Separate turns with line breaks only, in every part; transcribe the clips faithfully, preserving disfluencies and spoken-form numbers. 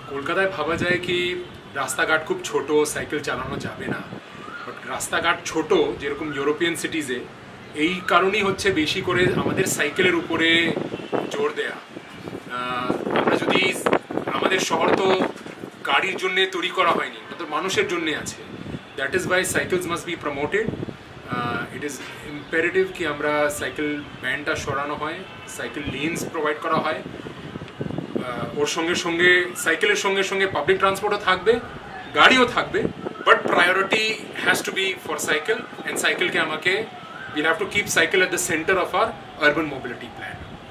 কলকাতায় ভাবা যায় কি রাস্তাঘাট খুব ছোট, সাইকেল চালানো যাবে না, বাট রাস্তাঘাট ছোট যেরকম ইউরোপিয়ান সিটিজে, এই কারণেই হচ্ছে বেশি করে আমাদের সাইকেলের উপরে জোর দেয়া। আমরা যদি আমাদের শহর তো গাড়ির জন্য তৈরি করা হয়নি, এটা তো মানুষের জন্য আছে। That is why cycles must be promoted. It is imperative কি আমরা সাইকেল ব্যান্ডটা সরানো হয়, সাইকেল লেন্স প্রোভাইড করা হয়, ওর সঙ্গে সঙ্গে সাইকেলের সঙ্গে সঙ্গে পাবলিক ট্রান্সপোর্টও থাকবে, গাড়িও থাকবে, but priority has to be for cycle. And সাইকেলকে আমাকে we'll have to keep cycle at the center of our urban mobility plan.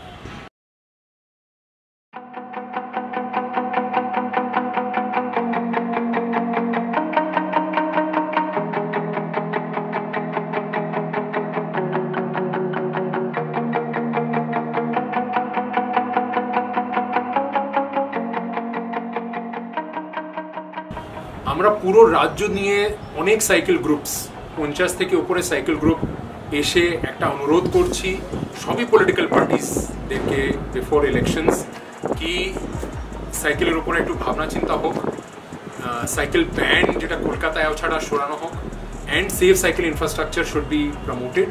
আমরা পুরো রাজ্য নিয়ে অনেক সাইকেল গ্রুপস, পঞ্চাশ থেকে উপরে সাইকেল গ্রুপ এসে একটা অনুরোধ করছি সবই পলিটিক্যাল পার্টিসদেরকে বিফোর ইলেকশনস কি সাইকেলের উপরে একটু ভাবনা চিন্তা হোক, সাইকেল ব্যান্ড যেটা কলকাতায় ছাড়া সরানো হোক, and safe cycle infrastructure should be promoted.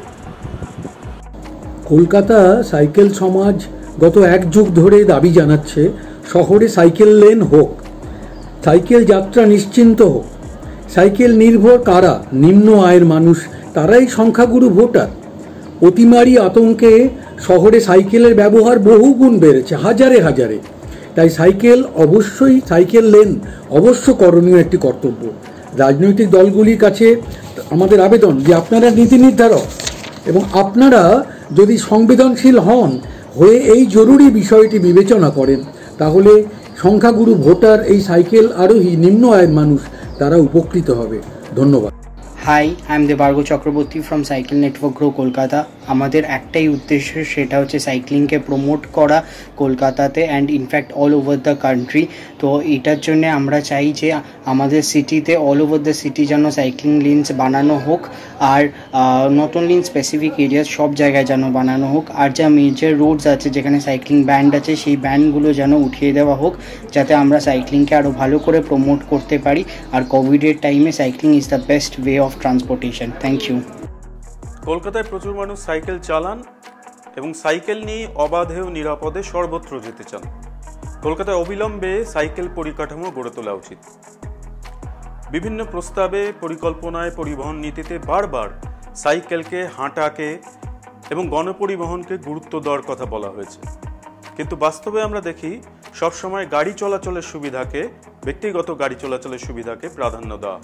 Kolkata cycle Samaj গত এক যুগ ধরে দাবি জানাচ্ছে শহরে সাইকেল লেন হোক, সাইকেল যাত্রা নিশ্চিন্ত হোক। সাইকেল নির্ভর কারা? নিম্ন আয়ের মানুষ, তারাই সংখ্যাগুরু ভোটার। অতিমারি আতঙ্কে শহরে সাইকেলের ব্যবহার বহুগুণ বেড়েছে, হাজারে হাজারে। তাই সাইকেল অবশ্যই, সাইকেল লেন অবশ্য করণীয় একটি কর্তব্য। রাজনৈতিক দলগুলির কাছে আমাদের আবেদন যে আপনারা নীতি নির্ধারক এবং আপনারা যদি সংবেদনশীল হন হয়ে এই জরুরি বিষয়টি বিবেচনা করেন, তাহলে সংখ্যাগুরু ভোটার, এই সাইকেল আরোহী নিম্ন আয়ের মানুষ, তারা উপকৃত হবে। ধন্যবাদ।
Hi, I am Debarga Chakraborty from cycle network grow Kolkata. আমাদের একটাই উদ্দেশ্য, সেটা হচ্ছে সাইক্লিংকে প্রমোট করা কলকাতাতে and in fact all over the country. তো এটার জন্য আমরা চাই যে আমাদের সিটিতে, অল ওভার দ্য সিটি যেন সাইক্লিং লেনস বানানো হোক, আর not only in specific areas, সব জায়গায় যেন বানানো হোক। আর যা মেজর রোডস আছে যেখানে সাইক্লিং ব্যান্ড আছে, সেই ব্যান্ডগুলো যেন উঠিয়ে দেওয়া হোক, যাতে আমরা সাইক্লিংকে আরও ভালো করে প্রমোট করতে পারি। আর কোভিডের টাইমে cycling is the best way of transportation. Thank you.
কলকাতায় প্রচুর মানুষ সাইকেল চালান এবং সাইকেল নিয়ে অবাধে ও নিরাপদে সর্বত্র যেতে চান। কলকাতায় অবিলম্বে সাইকেল পরিকাঠামো গড়ে তোলা উচিত। বিভিন্ন প্রস্তাবে, পরিকল্পনায়, পরিবহন নীতিতে বারবার সাইকেলকে, হাঁটাকে এবং গণপরিবহনকে গুরুত্ব দেওয়ার কথা বলা হয়েছে, কিন্তু বাস্তবে আমরা দেখি সবসময় গাড়ি চলাচলের সুবিধাকে, ব্যক্তিগত গাড়ি চলাচলের সুবিধাকে প্রাধান্য দেওয়া।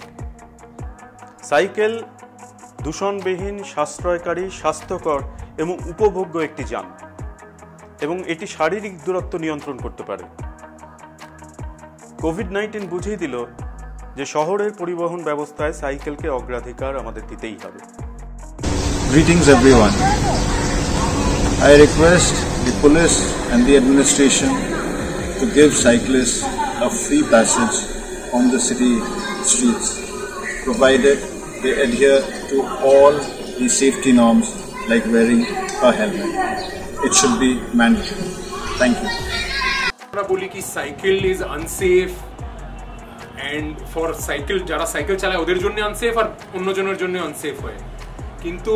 সাইকেল দূষণবিহীন, সাশ্রয়কারী, স্বাস্থ্যকর এবং উপভোগ্য একটি যান, এবং এটি শারীরিক দূরত্ব নিয়ন্ত্রণ করতে পারে। কোভিড নাইন্টিন বুঝিয়ে দিল যে শহরের পরিবহন ব্যবস্থায় সাইকেলকে অগ্রাধিকার আমাদের দিতেই হবে।
Greetings everyone. I request the police and the administration to give cyclists a free passage on the city streets, provided they adhere to all the safety norms like wearing a helmet. It should be mandatory. Thank you.
আমরা বলি কি cycle is unsafe, and for cycle যারা cycle চালায় ওদের জন্য unsafe, আর অন্যজনের জন্য unsafe হয়। কিন্তু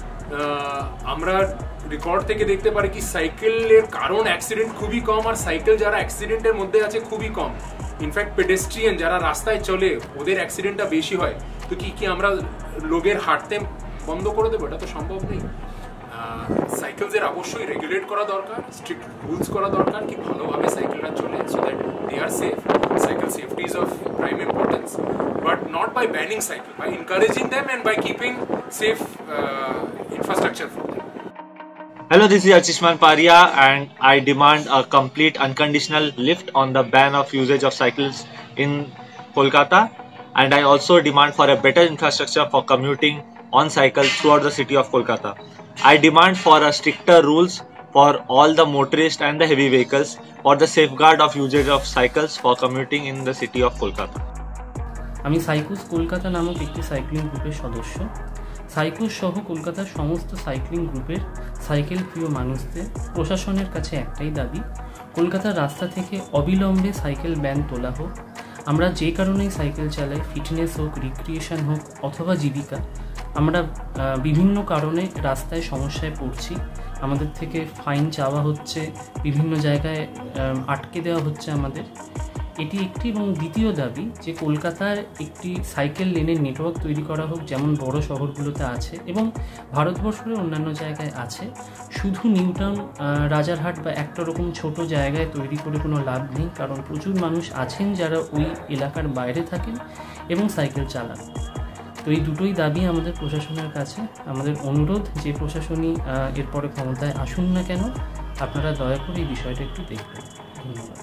আমরা রেকর্ড থেকে দেখতে পারি কি সাইকেলের কারণ অ্যাক্সিডেন্ট খুবই কম, আর সাইকেল যারা অ্যাক্সিডেন্টের মধ্যে আছে খুবই কম। ইনফ্যাক্ট পেডেস্ট্রিয়ান যারা রাস্তায় চলে ওদের অ্যাক্সিডেন্টটা বেশি হয়। তো কি কি আমরা লোকের হাঁটতে বন্ধ করে দেবো? এটা তো সম্ভব নেই। সাইকেলসের অবশ্যই রেগুলেট করা দরকার, স্ট্রিক্ট রুলস করা দরকার কি ভালোভাবে সাইকেলটা চলে, so that they are safe. Cycle safety is of prime importance, but not by banning cycle, by encouraging them and by keeping safe uh, infrastructure for them.
Hello, this is Achishman Paria, and I demand a complete unconditional lift on the ban of usage of cycles in Kolkata, and I also demand for a better infrastructure for commuting on cycle throughout the city of Kolkata. I demand for a stricter rules for all the motorists and the heavy vehicles for the safeguard of usage of cycles for commuting in the city of Kolkata.
আমি সাইকুস কলকাতা নামক একটি cycling গ্রুপের সদস্য। সাইকুস সহ কলকাতার সমস্ত cycling গ্রুপের cycle প্রিয় মানুষদের প্রশাসনের কাছে একটাই দাবি, কলকাতার রাস্তা থেকে অবিলম্বে সাইকেল ব্যান তোলা হোক। আমরা যে কারণেই সাইকেল চালাই, ফিটনেস হোক, রিক্রিয়েশন হোক অথবা জীবিকা, আমরা বিভিন্ন কারণে রাস্তায় সমস্যায় পড়ছি। আমাদের থেকে ফাইন চাওয়া হচ্ছে, বিভিন্ন জায়গায় আটকে দেওয়া হচ্ছে আমাদের। এটি একটি, এবং দ্বিতীয় দাবি যে কলকাতার একটি সাইকেল লেনের নেটওয়ার্ক তৈরি করা হোক, যেমন বড় শহরগুলোতে আছে এবং ভারতবর্ষের অন্যান্য জায়গায় আছে। শুধু নিউটাউন, রাজারহাট বা একটা রকম ছোট জায়গায় তৈরি করে কোনো লাভ নেই, কারণ প্রচুর মানুষ আছেন যারা ওই এলাকার বাইরে থাকেন এবং সাইকেল চালান। তো এই দুটোই দাবি আমাদের প্রশাসনের কাছে। আমাদের অনুরোধ যে প্রশাসনই এরপরে ক্ষমতায় আসুন না কেন, আপনারা দয়া করে এই বিষয়টা একটু দেখবেন। ধন্যবাদ।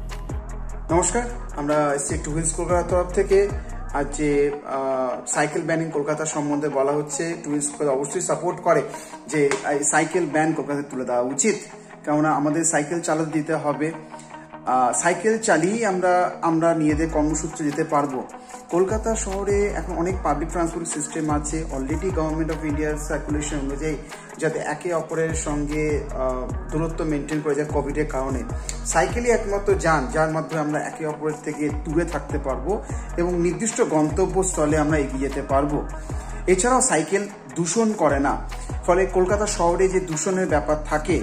নমস্কার, আমরা এসছি টু হুইলস কলকাতার তরফ থেকে। আজ যে সাইকেল ব্যানিং কলকাতা সম্বন্ধে বলা হচ্ছে, টু হুইলস কলকাতা অবশ্যই সাপোর্ট করে যে সাইকেল ব্যান কলকাতায় তুলে দেওয়া উচিত, কেননা আমাদের সাইকেল চালাতে দিতে হবে। সাইকেল চালিয়েই আমরা আমরা নিজেদের কর্মসূত্রে যেতে পারবো। কলকাতা শহরে এখন অনেক পাবলিক ট্রান্সপোর্ট সিস্টেম আছে অলরেডি গভর্নমেন্ট অফ ইন্ডিয়ার সার্কুলেশন অনুযায়ী, যাতে একে অপরের সঙ্গে দূরত্ব মেনটেন করে যায় কোভিডের কারণে। সাইকেলই একমাত্র যান যার মাধ্যমে আমরা একে অপরের থেকে দূরে থাকতে পারবো এবং নির্দিষ্ট গন্তব্যস্থলে আমরা এগিয়ে যেতে পারবো। এছাড়াও সাইকেল দূষণ করে না, ফলে কলকাতা শহরে যে দূষণের ব্যাপার থাকে,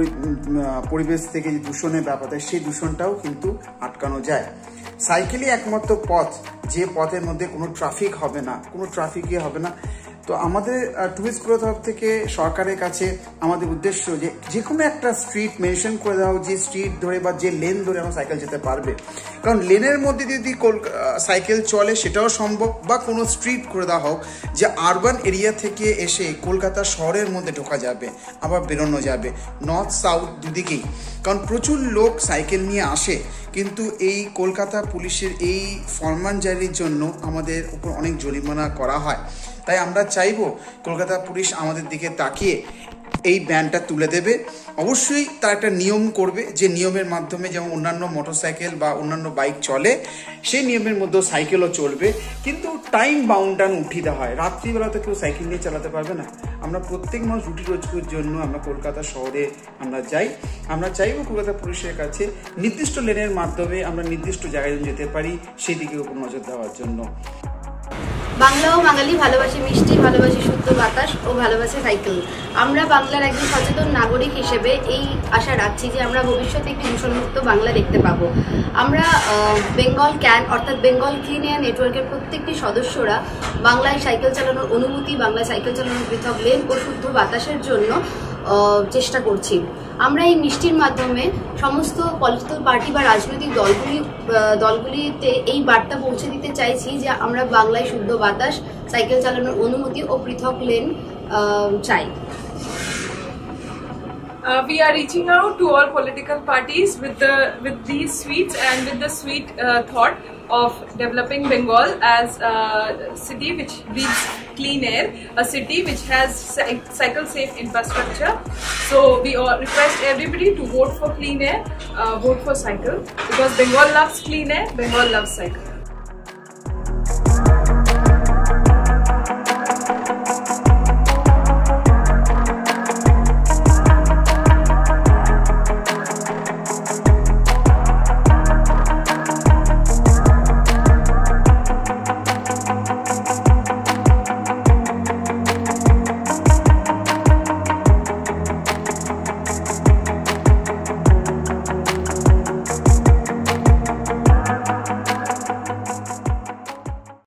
পরিবেশ থেকে যে দূষণের ব্যাপার থাকে, সেই দূষণটাও কিন্তু আটকানো যায়। সাইকেলই একমাত্র পথ যে পথের মধ্যে কোনো ট্রাফিক হবে না, কোনো ট্রাফিকই হবে না। তো আমাদের টুরিস্ট গ্রোথ তরফ থেকে সরকারের কাছে আমাদের উদ্দেশ্য যে যে কোনো একটা স্ট্রিট মেনশন করে দেওয়া হোক, যে স্ট্রিট ধরে বা যে লেন ধরে আমরা সাইকেল যেতে পারবে। কারণ লেনের মধ্যে যদি সাইকেল চলে সেটাও সম্ভব, বা কোনো স্ট্রিট করে দেওয়া হোক যে আরবান এরিয়া থেকে এসে কলকাতা শহরের মধ্যে ঢোকা যাবে, আবার বেরোনো যাবে, নর্থ সাউথ দুদিকেই। কারণ প্রচুর লোক সাইকেল নিয়ে আসে, কিন্তু এই কলকাতা পুলিশের এই ফরমান জারির জন্য আমাদের উপর অনেক জরিমানা করা হয়। তাই আমরা চাইবো কলকাতা পুলিশ আমাদের দিকে তাকিয়ে এই ব্যানটা তুলে দেবে। অবশ্যই তার একটা নিয়ম করবে, যে নিয়মের মাধ্যমে যেমন অন্যান্য মোটরসাইকেল বা অন্যান্য বাইক চলে, সেই নিয়মের মধ্যেও সাইকেলও চলবে, কিন্তু টাইম বাউন্ডান উঠিয়ে দেওয়া হয়। রাত্রিবেলা তো কেউ সাইকেল নিয়ে চালাতে পারবে না। আমরা প্রত্যেক মানুষ রুটি রোজগারের জন্য আমরা কলকাতা শহরে আমরা যাই। আমরা চাইবো কলকাতা পুলিশের কাছে নির্দিষ্ট লেনের মাধ্যমে আমরা নির্দিষ্ট জায়গায় যেতে পারি, সেদিকে উপর নজর দেওয়ার জন্য।
বাংলা ও বাঙালি ভালোবাসে মিষ্টি, ভালোবাসে শুদ্ধ বাতাস ও ভালোবাসে সাইকেল। আমরা বাংলার একজন সচেতন নাগরিক হিসেবে এই আশা রাখছি যে আমরা ভবিষ্যতে একটি দূষণমুক্ত বাংলা দেখতে পাবো। আমরা বেঙ্গল ক্যান অর্থাৎ বেঙ্গল ক্লিন এয়ার নেটওয়ার্কের প্রত্যেকটি সদস্যরা বাংলায় সাইকেল চালানোর অনুমতি, বাংলায় সাইকেল চালানোর পৃথক লেন ও শুদ্ধ বাতাসের জন্য চেষ্টা করছি। আমরা এই মিষ্টির মাধ্যমে সমস্ত পলিটিক্যাল পার্টি বা রাজনৈতিক দলগুলি দলগুলিতে এই বার্তা পৌঁছে দিতে চাইছি যে আমরা বাংলায় শুদ্ধ বাতাস, সাইকেল চালানোর অনুমতি ও পৃথক লেন চাই।
Uh, we are reaching out to all political parties with the with these sweets and with the sweet uh, thought of developing Bengal as a city which breathes clean air, a city which has cycle safe infrastructure. So we all request everybody to vote for clean air, uh, vote for cycle, because Bengal loves clean air, Bengal loves cycle.